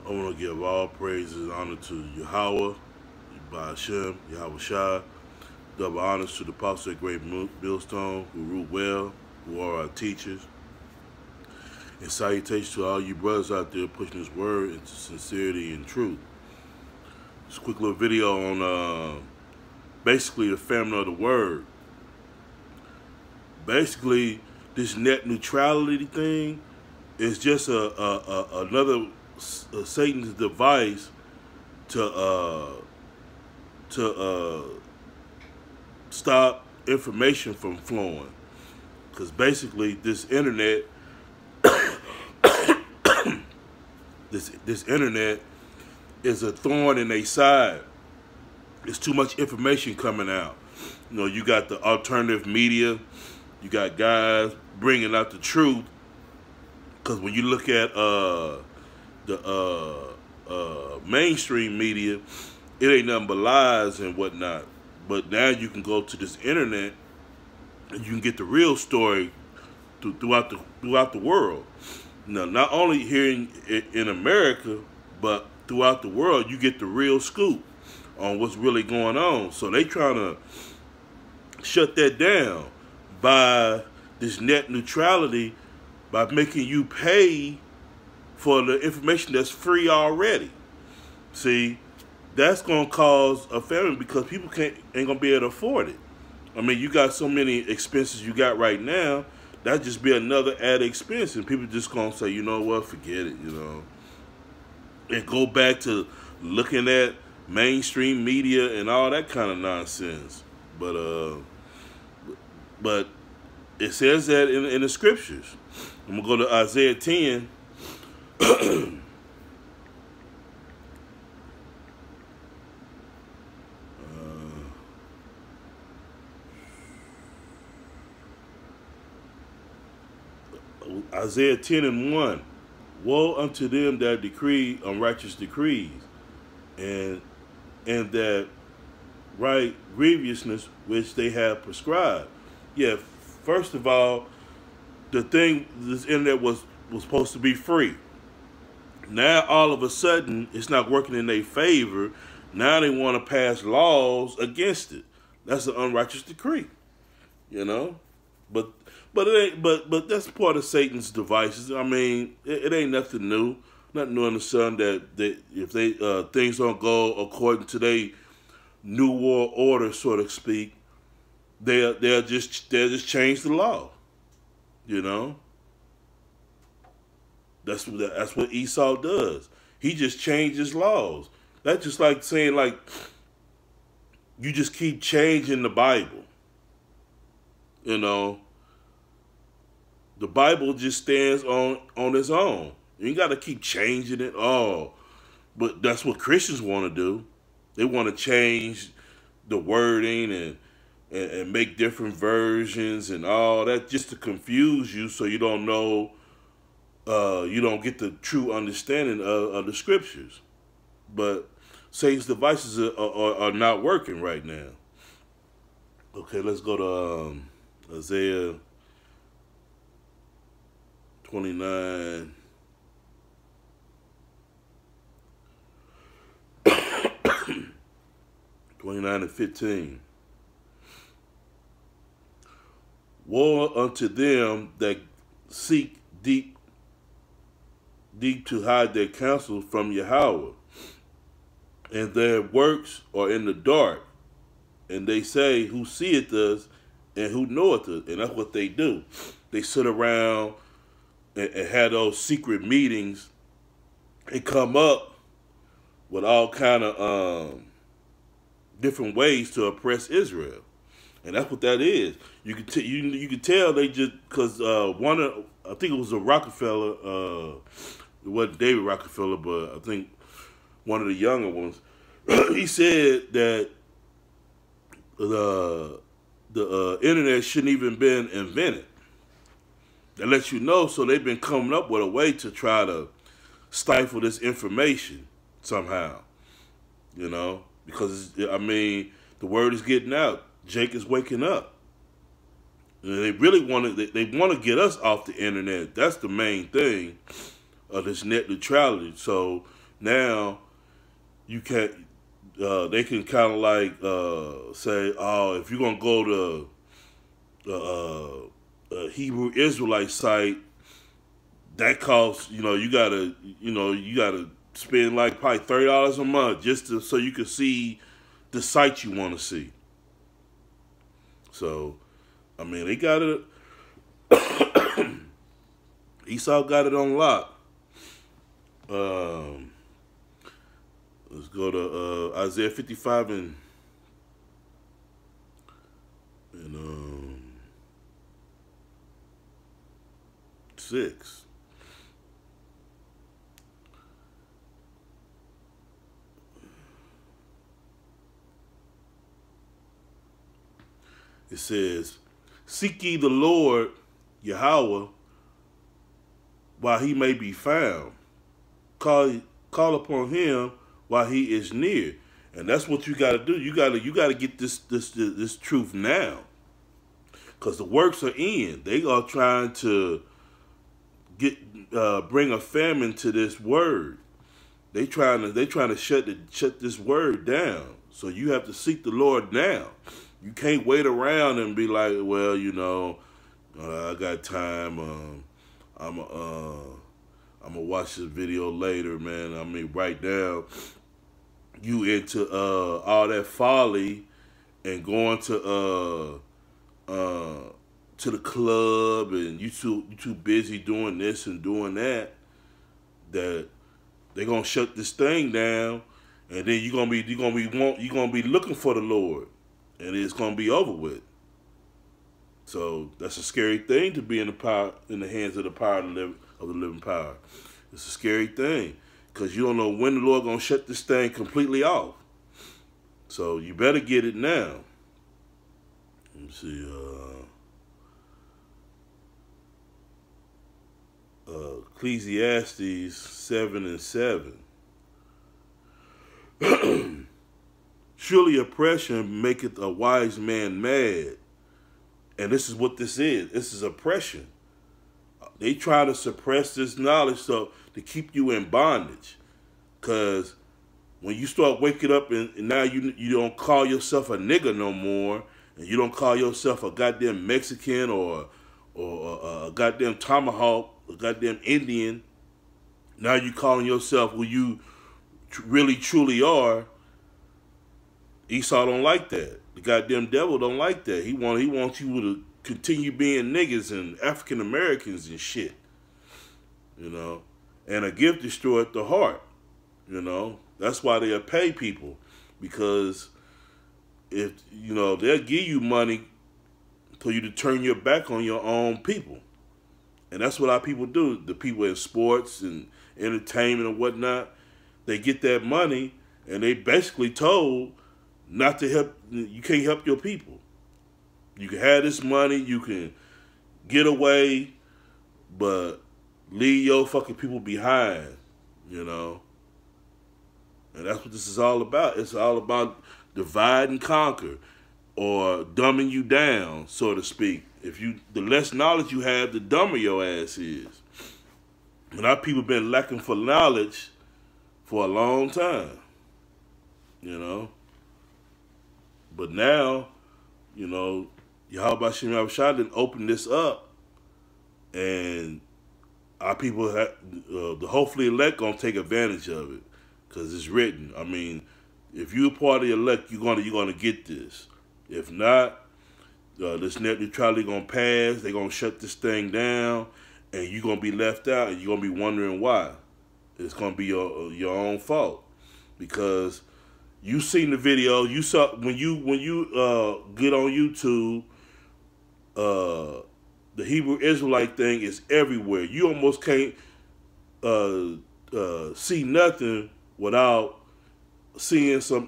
I want to give all praises and honor to Yahweh, Hashem, Yahweh Shai. Double honors to the apostles at Great Millstone, who rule well, who are our teachers. And salutations to all you brothers out there pushing this word into sincerity and truth. Just a quick little video on basically the famine of the word. Basically, this net neutrality thing is just another Satan's device to stop information from flowing. Because basically, this internet, this internet is a thorn in their side. There's too much information coming out. You know, you got the alternative media. You got guys bringing out the truth. Because when you look at the mainstream media, it ain't nothing but lies and whatnot. But now you can go to this internet and you can get the real story throughout the world. Now, not only here in America, but throughout the world, you get the real scoop on what's really going on. So they trying to shut that down by this net neutrality, by making you pay for the information that's free already. See, that's going to cause a famine because people ain't going to be able to afford it. I mean, you got so many expenses you got right now, that'd just be another added expense, and people just going to say, you know what, forget it, you know. And go back to looking at mainstream media and all that kind of nonsense. But it says that in the scriptures. I'm going to go to Isaiah 10. Isaiah 10:1. Woe unto them that decree unrighteous decrees, and that right grievousness which they have prescribed. Yeah, first of all, this internet was supposed to be free. Now all of a sudden it's not working in their favor. Now they want to pass laws against it. That's an unrighteous decree, you know. But it ain't. But that's part of Satan's devices. I mean, it ain't nothing new. Nothing new in the sun that if things don't go according to their new world order, so to speak, they'll just change the law. You know. That's what Esau does. He just changes laws. That's just like saying, like, you just keep changing the Bible. You know, the Bible just stands on its own. You ain't got to keep changing it all. But that's what Christians want to do. They want to change the wording and make different versions and all that just to confuse you, so you don't know. You don't get the true understanding of the scriptures. But Satan's devices are not working right now. Okay, let's go to Isaiah 29. 29:15. Woe unto them that seek deep to hide their counsel from Yahweh, and their works are in the dark, and they say, who seeth us and who knoweth us? And that's what they do. They sit around and have those secret meetings and come up with all kind of different ways to oppress Israel. And that's what that is. You can tell they just, because I think it was a Rockefeller, it wasn't David Rockefeller, but I think one of the younger ones, he said that the internet shouldn't even been invented. That lets you know, so they've been coming up with a way to try to stifle this information somehow, you know, because, I mean, the word is getting out. Jake is waking up. And they really want to get us off the internet. That's the main thing of this net neutrality. So Now you can't. They can kind of like say, oh, if you're gonna go to a Hebrew Israelite site, that costs, you gotta spend like probably $30 a month just so you can see the site you want to see. So, I mean, they got it. Esau got it on lock. Let's go to Isaiah 55 and 6. It says, "Seek ye the Lord Yahweh while he may be found. Call upon him while he is near." And that's what you got to do. You got to get this truth now, because the works are in. They are trying to bring a famine to this word. They trying to shut this word down. So you have to seek the Lord now. You can't wait around and be like, well, I got time. I'm gonna watch this video later, man. I mean, right now, you into all that folly and going to the club, and you too busy doing this and doing that they're gonna shut this thing down, and then you're gonna be looking for the Lord, and it's gonna be over with. So that's a scary thing to be in the hands of the power of the living power. It's a scary thing, because you don't know when the Lord gonna shut this thing completely off. So you better get it now. Let me see. Ecclesiastes 7 and 7. Surely oppression maketh a wise man mad. And this is what this is. This is oppression. They try to suppress this knowledge to keep you in bondage. Because when you start waking up and now you don't call yourself a nigga no more, and you don't call yourself a goddamn Mexican or a goddamn tomahawk, a goddamn Indian. Now you calling yourself who you really truly are. Esau don't like that. The goddamn devil don't like that. He wants you to continue being niggas and African Americans and shit. And a gift destroyed the heart. That's why they'll pay people, because if they'll give you money for you to turn your back on your own people. And that's what our people do. The people in sports and entertainment and whatnot, they get that money and they basically told not to help. You can't help your people. You can have this money, you can get away, but leave your fucking people behind, And that's what this is all about. It's all about divide and conquer, or dumbing you down, so to speak. The less knowledge you have, the dumber your ass is. And our people been lacking for knowledge for a long time, But now, Yahweh Shem Yahushua didn't open this up, and our people, the hopefully elect, gonna take advantage of it, because it's written. I mean, if you're part of the elect, you're gonna get this. If not, this net neutrality gonna pass. They're gonna shut this thing down, and you're gonna be left out, and you're gonna be wondering why. It's gonna be your own fault, because you seen the video. You saw when you get on YouTube. The Hebrew Israelite thing is everywhere. You almost can't see nothing without seeing some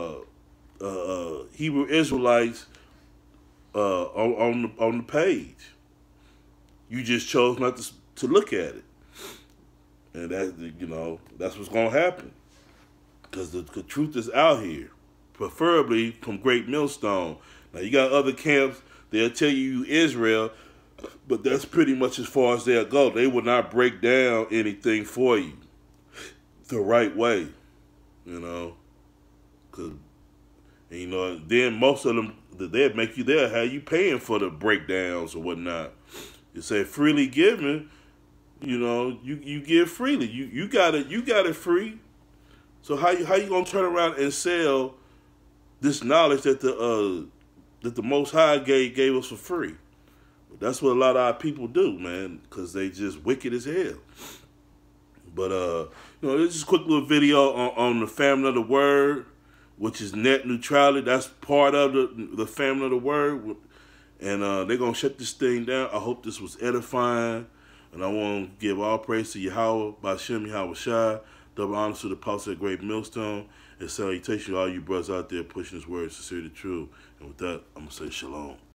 Hebrew Israelites on the page. You just chose not to look at it, and that's what's gonna happen, because the truth is out here, preferably from Great Millstone. Now you got other camps. They'll tell you Israel, but that's pretty much as far as they'll go. They will not break down anything for you. the right way, you know, cause and, you know, then most of them they'll have you paying for the breakdowns or whatnot. You say freely given, you know, you give freely. You got it free. So how you gonna turn around and sell this knowledge that the Most High gave us for free? That's what a lot of our people do, man, because they just wicked as hell. But you know, this is a quick little video on the family of the word, which is net neutrality. That's part of the family of the word, and they're gonna shut this thing down. I hope this was edifying, and I want to give all praise to Yahweh, Bashem Yahweh Shai, double honor to the apostle at Great Millstone, and salutation to all you brothers out there pushing this word sincerely true. And with that, I'm gonna say shalom.